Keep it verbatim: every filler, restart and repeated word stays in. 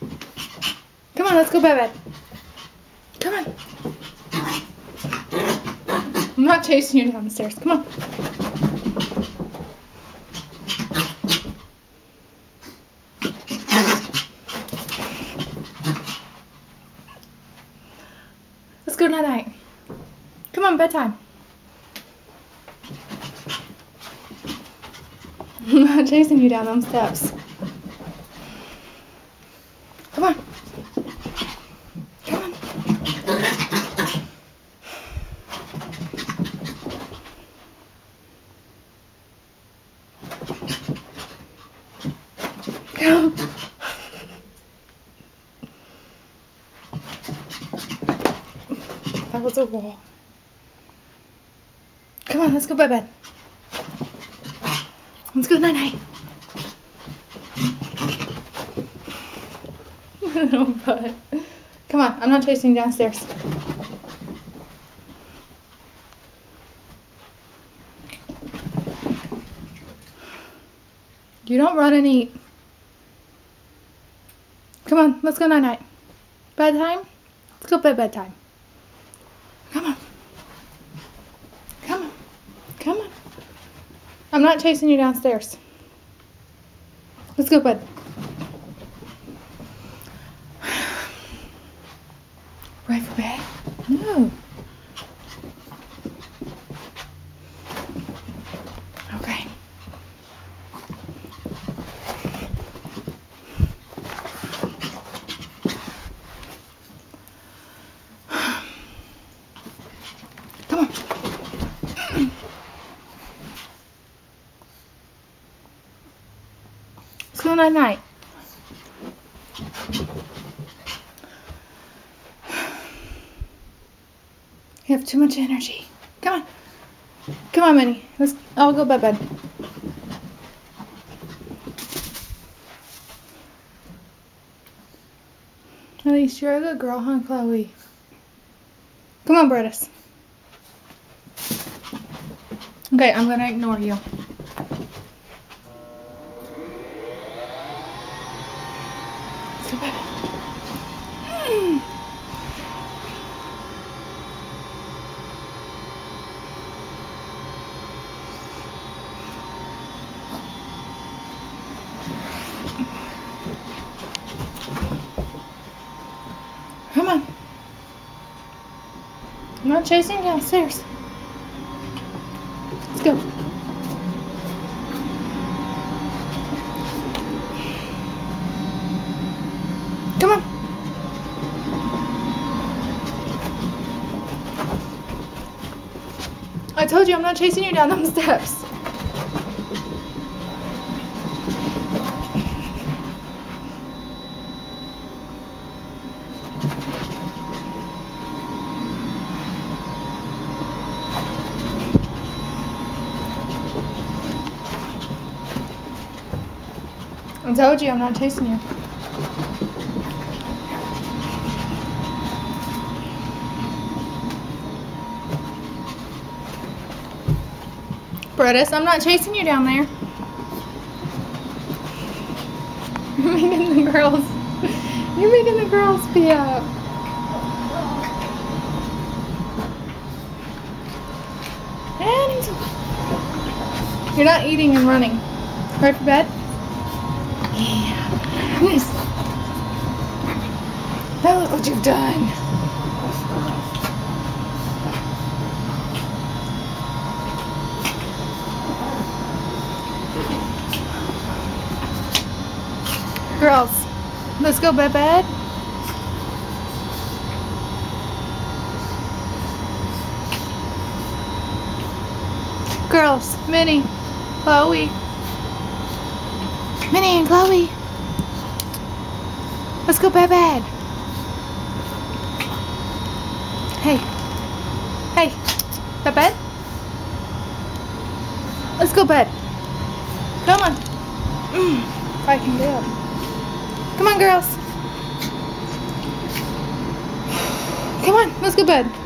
Come on, let's go bed bed. Come on. I'm not chasing you down the stairs. Come on. Let's go night-night. Come on, bedtime. I'm not chasing you down them steps. Come on. Come on. Come. That was a wall. Come on, let's go bed bed. Let's go night-night. No, but come on, I'm not chasing you downstairs. You don't run and eat. Come on, let's go night-night. Bedtime? Let's go bed bedtime. Come on. Come on. Come on. I'm not chasing you downstairs. Let's go bed. Right for bed? No. Okay. Come on. Let's go night-night. You have too much energy. Come on. Come on, Minnie. Let's I'll go bed bed. At least you're a good girl, huh, Chloe? Come on, Brettis. Okay, I'm gonna ignore you. Let's go bed. Mm. Come on. I'm not chasing you downstairs. Let's go. Come on. I told you I'm not chasing you down them steps. I told you I'm not chasing you. Brettis, I'm not chasing you down there. You're making the girls, you're making the girls be up. And you're not eating and running. Right for bed? Yeah. Yes. Now look what you've done. Girls, let's go bed bed. Girls, Minnie, Chloe. Minnie and Chloe. Let's go bed bed. Hey. Hey. Bed bed? Let's go bed. Come on. Mm, if I can do it. Come on, girls. Come on, let's go bed.